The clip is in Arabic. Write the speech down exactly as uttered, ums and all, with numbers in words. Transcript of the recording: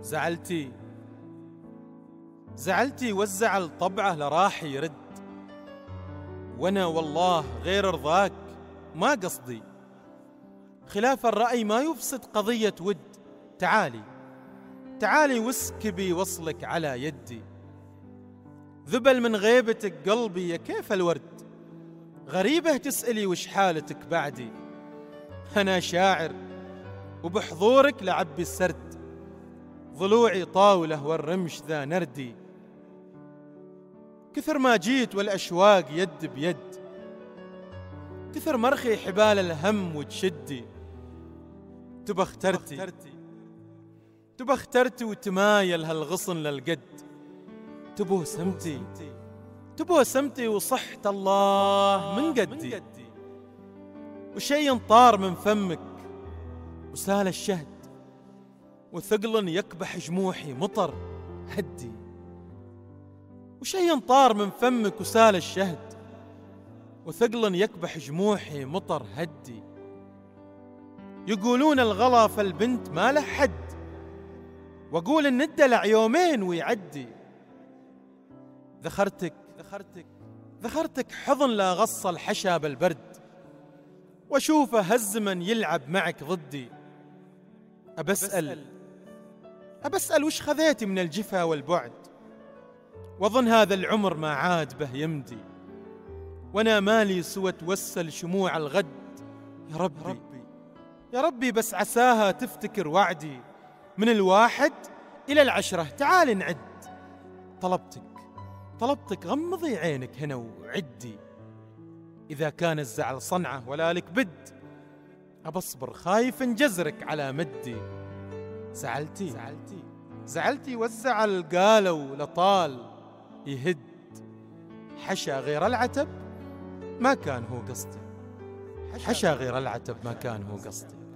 زعلتي زعلتي والزعل طبعه لراح يرد، وانا والله غير رضاك ما قصدي. خلاف الرأي ما يفسد قضية ود. تعالي تعالي واسكبي وصلك على يدي. ذبل من غيبتك قلبي يا كيف الورد، غريبة تسألي وش حالتك بعدي. أنا شاعر وبحضورك لعبي السرد، ضلوعي طاولة والرمش ذا نردي. كثر ما جيت والأشواق يد بيد، كثر مرخي حبال الهم وتشدي. تبى اخترتي تبى اخترتي وتمايل هالغصن للقد. تبو سمتي تبو سمتي وصحت الله من قدي. وشي طار من فمك وسال الشهد، وثقل يكبح جموحي مطر هدي. وشي طار من فمك وسال الشهد، وثقل يكبح جموحي مطر هدي. يقولون الغلا فالبنت ما له حد، واقول ان الدلع يومين ويعدي. ذخرتك ذخرتك ذخرتك حضن لا غص الحشا بالبرد، واشوفه هالزمن يلعب معك ضدي. أبسأل أبسأل وش خذيتي من الجفا والبعد، واظن هذا العمر ما عاد به يمدي. وانا مالي سوى توسل شموع الغد. يا ربي يا ربي بس عساها تفتكر وعدي. من الواحد إلى العشرة تعالي نعد. طلبتك طلبتك غمضي عينك هنا وعدي. إذا كان الزعل صنعه ولا لك بد، أبصبر خايف انجزرك على مدي. زعلتي زعلتي زعلتي والزعل قالوا لطال يهد. حشا غير العتب ما كان هو قصدي، حشا غير العتب ما كان هو قصدي.